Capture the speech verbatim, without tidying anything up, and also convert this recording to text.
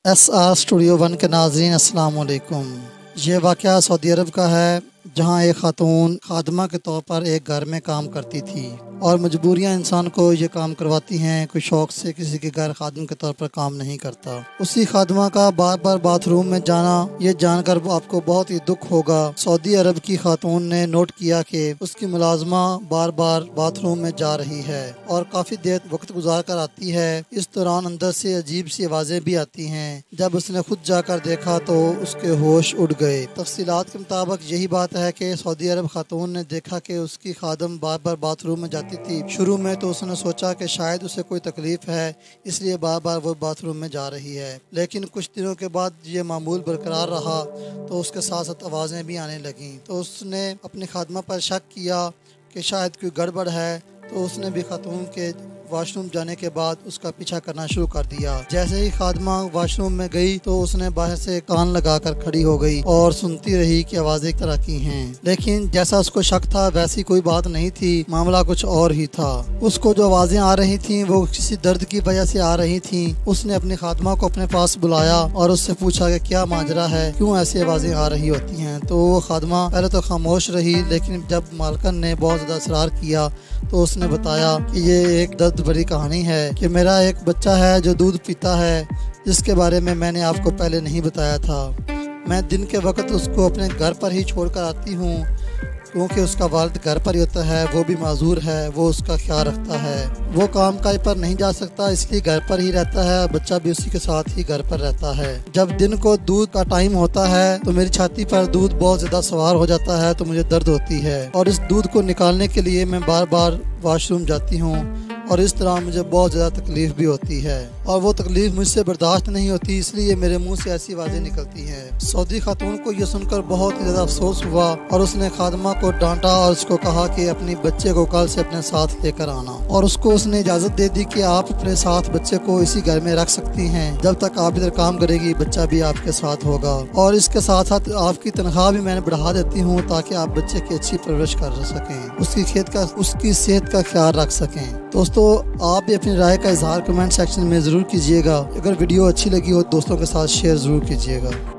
S R studio one के नाज़रीन अस्सलाम वालेकुम। ये वाक़या सऊदी अरब का है, जहाँ एक खातून खादमा के तौर पर एक घर में काम करती थी और मजबूरियाँ इंसान को ये काम करवाती हैं। कोई शौक़ से किसी के घर खादम के तौर पर काम नहीं करता। उसी खादमा का बार बार बाथरूम में जाना, ये जानकर आपको बहुत ही दुख होगा। सऊदी अरब की खातून ने नोट किया कि उसकी मुलाजमा बार बार बाथरूम में जा रही है और काफ़ी देर वक्त गुजार कर आती है। इस दौरान अंदर से अजीब सी आवाज़ें भी आती हैं। जब उसने खुद जाकर देखा तो उसके होश उड़ गए। तफसीलात के मुताबिक यही बात है कि सऊदी अरब खातून ने देखा कि उसकी खादम बार बार बाथरूम में जाती थी। शुरू में तो उसने सोचा कि शायद उसे कोई तकलीफ है, इसलिए बार बार वो बाथरूम में जा रही है। लेकिन कुछ दिनों के बाद ये मामूल बरकरार रहा तो उसके साथ साथ आवाज़ें भी आने लगीं। तो उसने अपनी खादमा पर शक किया कि शायद कोई गड़बड़ है, तो उसने भी खातून के वॉशरूम जाने के बाद उसका पीछा करना शुरू कर दिया। जैसे ही खादमा वॉशरूम में गई तो उसने बाहर से कान लगाकर खड़ी हो गई और सुनती रही कि आवाज़ें एक तरह की हैं। लेकिन जैसा उसको शक था वैसी कोई बात नहीं थी, मामला कुछ और ही था। उसको जो आवाज़ें आ रही थीं वो किसी दर्द की वजह से आ रही थीं। उसने अपनी खादमा को अपने पास बुलाया और उससे पूछा कि क्या माजरा है, क्यों ऐसी आवाज़ें आ रही होती हैं। तो वो खादमा पहले तो खामोश रही, लेकिन जब मालकन ने बहुत ज़्यादा इसरार किया तो उसने बताया कि ये एक दर्द भरी कहानी है कि मेरा एक बच्चा है जो दूध पीता है, जिसके बारे में मैंने आपको पहले नहीं बताया था। मैं दिन के वक्त उसको अपने घर पर ही छोड़कर आती हूँ, क्योंकि उसका वालिद घर पर ही होता है, वो भी माजूर है, वो उसका ख्याल रखता है। वो काम काज पर नहीं जा सकता, इसलिए घर पर ही रहता है। बच्चा भी उसी के साथ ही घर पर रहता है। जब दिन को दूध का टाइम होता है तो मेरी छाती पर दूध बहुत ज़्यादा सवार हो जाता है, तो मुझे दर्द होती है और इस दूध को निकालने के लिए मैं बार बार वॉशरूम जाती हूँ और इस तरह मुझे बहुत ज़्यादा तकलीफ़ भी होती है और वो तकलीफ़ मुझसे बर्दाश्त नहीं होती, इसलिए मेरे मुंह से ऐसी आवाज़ें निकलती हैं। सऊदी खातून को ये सुनकर बहुत ही ज़्यादा अफसोस हुआ और उसने खादमा को डांटा और उसको कहा कि अपने बच्चे को कल से अपने साथ लेकर आना, और उसको उसने इजाज़त दे दी कि आप अपने साथ बच्चे को इसी घर में रख सकती हैं। जब तक आप इधर काम करेगी बच्चा भी आपके साथ होगा, और इसके साथ साथ आपकी तनख्वाह भी मैंने बढ़ा देती हूँ ताकि आप बच्चे की अच्छी परवरिश कर सकें, उसकी खेत का उसकी सेहत का ख्याल रख सकें। दोस्तों, आप भी अपनी राय का इजहार कमेंट सेक्शन में ज़रूर कीजिएगा। अगर वीडियो अच्छी लगी हो दोस्तों के साथ शेयर ज़रूर कीजिएगा।